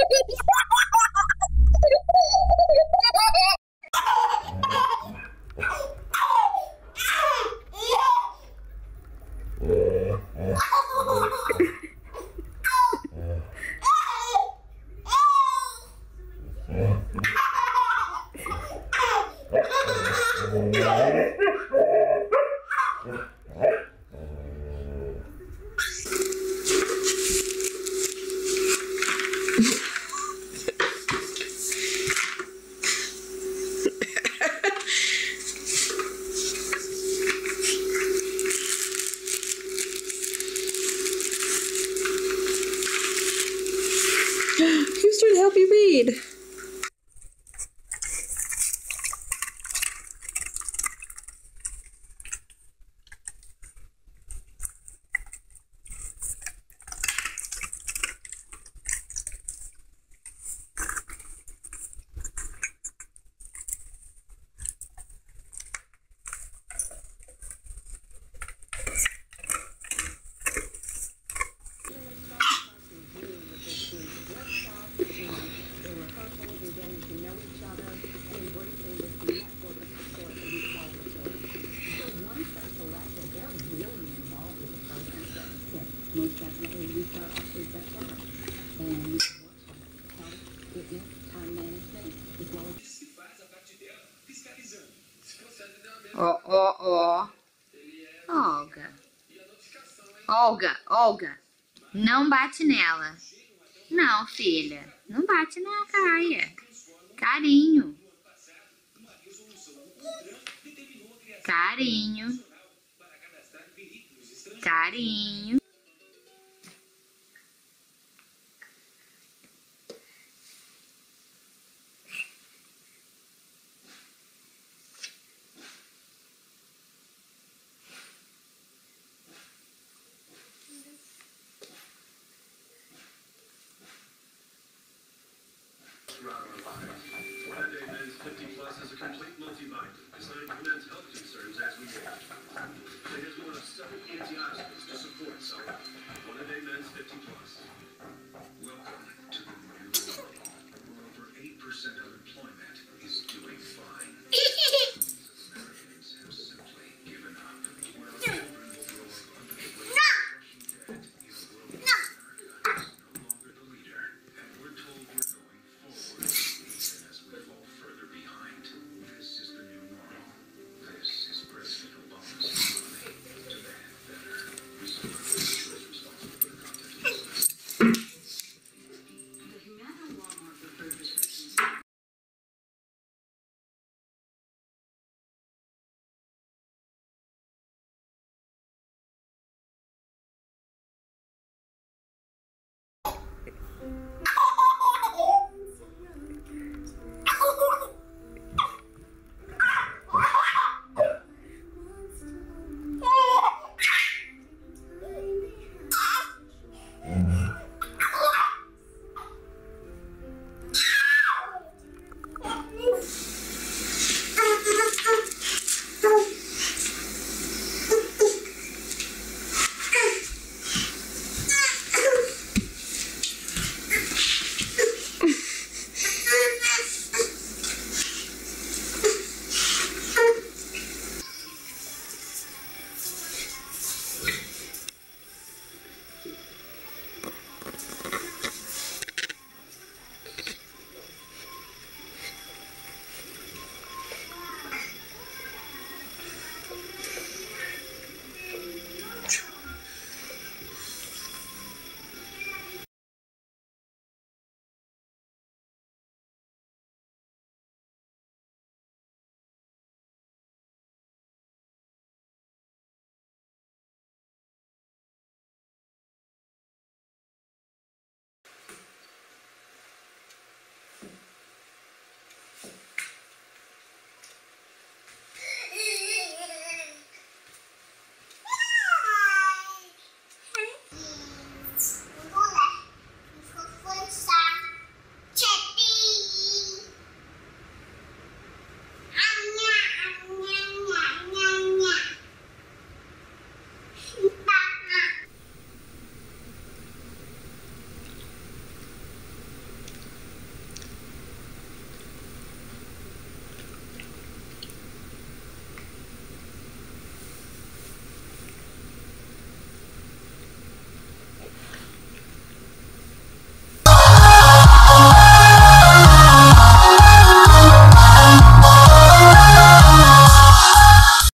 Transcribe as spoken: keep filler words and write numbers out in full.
Houston, help you read. Most definitely, we start off with September. And health, fitness, time management, as well as... Ó, ó, ó. Olga. Olga, Olga. Não bate nela. Não, filha. Não bate na Caia. Carinho. Carinho. Carinho. One Day Men's fifty plus is a complete multivitamin designed for men's health concerns as we age. It has one of several antioxidants to support cell health. One Day Men's fifty plus. Welcome to the new normal, where over eight percent unemployment is doing fine. Americans have simply given up. Where our children will grow up under the weight of debt, is global America is no longer the leader, and we're told we're going forward, even as we fall further behind. This is the new normal. This is President Obama's economy. Demand better. Reserve is responsible for the content of this message. The Humana Walmart referred prescriptions.